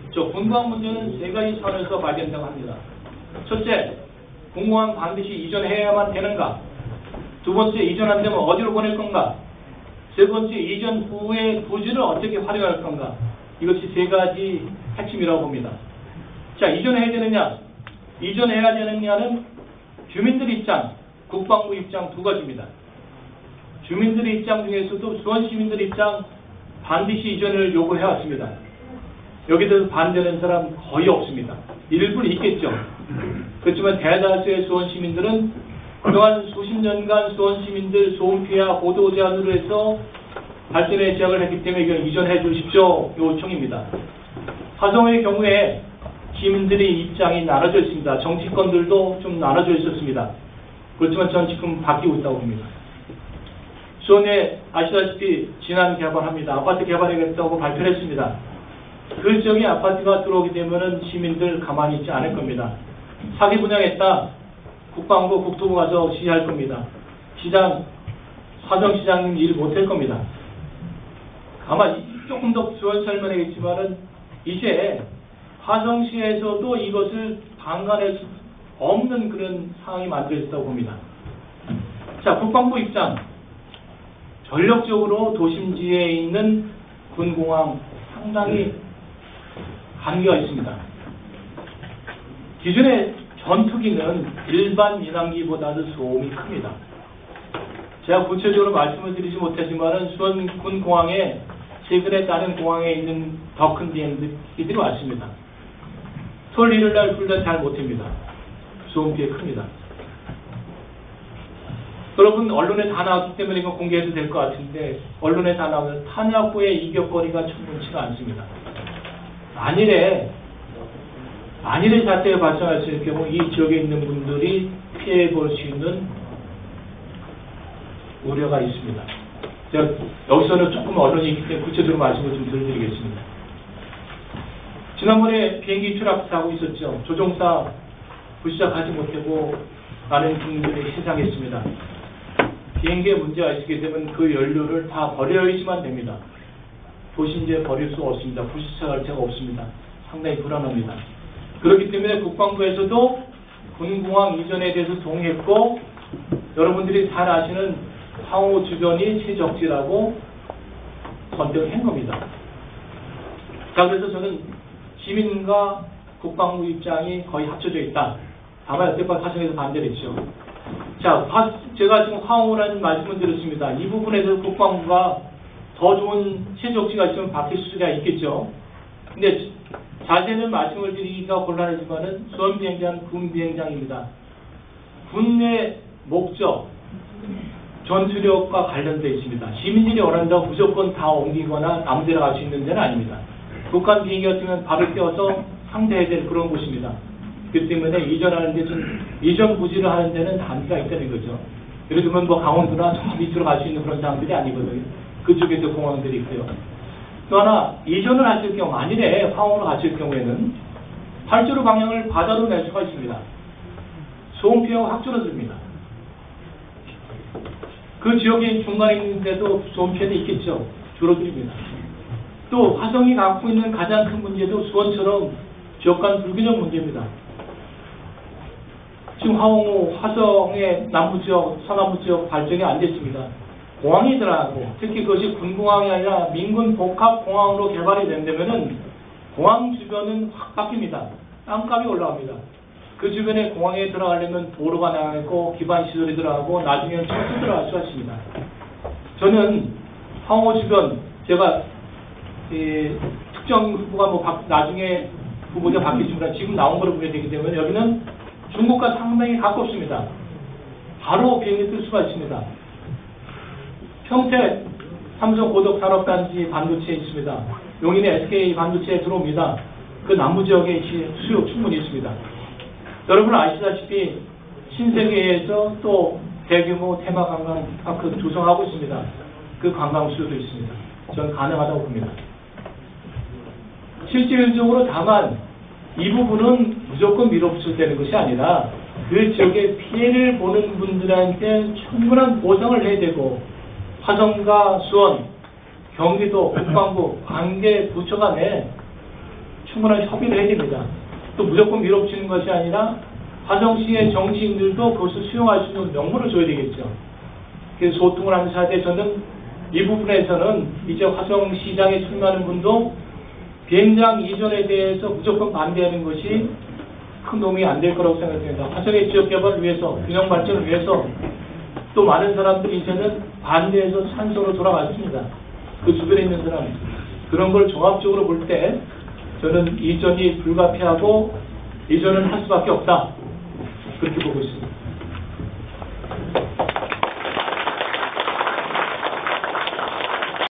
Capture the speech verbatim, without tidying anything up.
저 군부항 문제는 세 가지 차원에서 발견된다고 합니다. 첫째, 공무원 반드시 이전해야만 되는가? 두 번째, 이전 안 되면 어디로 보낼 건가? 세 번째, 이전 후의 부지를 어떻게 활용할 건가? 이것이 세 가지 핵심이라고 봅니다. 자, 이전해야 되느냐? 이전해야 되느냐는 주민들 입장, 국방부 입장 두 가지입니다. 주민들의 입장 중에서도 수원 시민들 입장 반드시 이전을 요구해왔습니다. 여기에 대해서 반대하는 사람 거의 없습니다. 일부 있겠죠. 그렇지만 대다수의 수원 시민들은 그동안 수십 년간 수원 시민들 소음 피해와 보도 제한으로 해서 발전에 제약을 했기 때문에 이걸 이전해 주십시오 요청입니다. 화성의 경우에 시민들의 입장이 나눠져 있습니다. 정치권들도 좀 나눠져 있었습니다. 그렇지만 저는 지금 바뀌고 있다고 봅니다. 수원에 아시다시피 진안 개발합니다. 아파트 개발하겠다고 발표를 했습니다. 그 지역에 아파트가 들어오게 되면 시민들 가만히 있지 않을 겁니다. 사기 분양했다. 국방부, 국토부 가서 지휘할 겁니다. 시장, 사정시장님 일 못할 겁니다. 아마 조금 더 수원 설명하겠지만은 이제 화성시에서도 이것을 방관할 수 없는 그런 상황이 만들어졌다고 봅니다. 자, 국방부 입장. 전력적으로 도심지에 있는 군공항 상당히 한계가 있습니다. 기존의 전투기는 일반 민항기보다도 소음이 큽니다. 제가 구체적으로 말씀을 드리지 못하지만 수원 군공항에 최근에 다른 공항에 있는 더 큰 비행기들이 왔습니다. 토요일 일요일 날 훈련 잘 못합니다. 소음 피해 큽니다. 여러분 언론에 다 나왔기 때문에 이거 공개해도 될 것 같은데 언론에 다 나오는 탄약고의 이격거리가 충분치가 않습니다. 만일에 만일에 사태가 발생했을 경우 이 지역에 있는 분들이 피해 볼 수 있는 우려가 있습니다. 제가 여기서는 조금 언론이 있기 때문에 구체적으로 말씀을 좀 드리겠습니다. 지난번에 비행기 추락 사고 있었죠. 조종사 부시작하지 못하고 많은 국민들이 희생했습니다. 비행기에 문제가 있게 되면 그 연료를 다 버려야지만 됩니다. 도심지에 버릴 수 없습니다. 부시작할 데가 없습니다. 상당히 불안합니다. 그렇기 때문에 국방부에서도 군공항 이전에 대해서 동의했고 여러분들이 잘 아시는 황호 주변이 최적지라고 선정한 겁니다. 자, 그래서 저는 시민과 국방부 입장이 거의 합쳐져 있다. 다만 여태까지 사정에서 반대를 했죠. 자, 제가 지금 황호라는 말씀을 드렸습니다. 이 부분에 대해서 국방부가 더 좋은 최적지가 있으면 바뀔 수가 있겠죠. 근데 자세는 말씀을 드리기가 곤란하지만은 수원 비행장 군 비행장입니다. 군의 목적, 전투력과 관련되어 있습니다. 시민들이 원한다고 무조건 다 옮기거나 아무 데나 갈 수 있는 데는 아닙니다. 북한 비행기 같으면 발을 떼어서 상대해야 될 그런 곳입니다. 그렇기 때문에 이전하는데 좀 이전 부지를 하는 데는 한계가 있다는 거죠. 예를 들면 뭐 강원도나 저 밑으로 갈 수 있는 그런 상황들이 아니거든요. 그쪽에도 공항들이 있고요. 또 하나 이전을 하실 경우 만일에 황호로 가실 경우에는 활주로 방향을 바다로 낼 수가 있습니다. 소음 피해가 확 줄어듭니다. 그 지역이 중간에 있는데도 소음 피해도 있겠죠. 줄어듭니다. 또 화성이 갖고 있는 가장 큰 문제도 수원처럼 지역 간 불균형 문제입니다. 지금 화홍, 화성의 남부지역, 서남부지역 발전이 안 됐습니다. 공항이 들어가고 특히 그것이 군공항이 아니라 민군 복합공항으로 개발이 된다면은 공항 주변은 확 바뀝니다. 땅값이 올라갑니다. 그 주변에 공항에 들어가려면 도로가 나가고 기반시설이 들어가고 나중에는 철도 들어갈 수가 있습니다. 저는 황호 주변 제가 이, 특정 후보가 뭐 바, 나중에 후보자 바뀌지만 지금 나온 거로 보게 되기 때문에 여기는 중국과 상당히 가깝습니다. 바로 비행기 뜰 수가 있습니다. 평택 삼성 고덕 산업단지 반도체에 있습니다. 용인의 에스케이 반도체에 들어옵니다. 그 남부 지역에 수요 충분히 있습니다. 여러분 아시다시피 신세계에서 또 대규모 테마 관광파크 조성하고 있습니다. 그 관광 수요도 있습니다. 저는 가능하다고 봅니다. 실질적으로 다만 이 부분은 무조건 밀어붙여되는 것이 아니라 그 지역에 피해를 보는 분들한테 충분한 보상을 해야 되고 화성과 수원, 경기도, 국방부, 관계 부처 간에 충분한 협의를 해야 됩니다. 또 무조건 밀어붙이는 것이 아니라 화성시의 정치인들도 그것을 수용할 수 있는 명분을 줘야 되겠죠. 그래서 소통을 하는 사태 저는 이 부분에서는 이제 화성시장에 출마하는 분도 비행장 이전에 대해서 무조건 반대하는 것이 큰 도움이 안 될 거라고 생각합니다. 화성의 지역 개발을 위해서, 균형 발전을 위해서 또 많은 사람들이 이제는 반대해서 찬성으로 돌아갔습니다. 그 주변에 있는 사람. 그런 걸 종합적으로 볼 때 저는 이전이 불가피하고 이전은 할 수밖에 없다.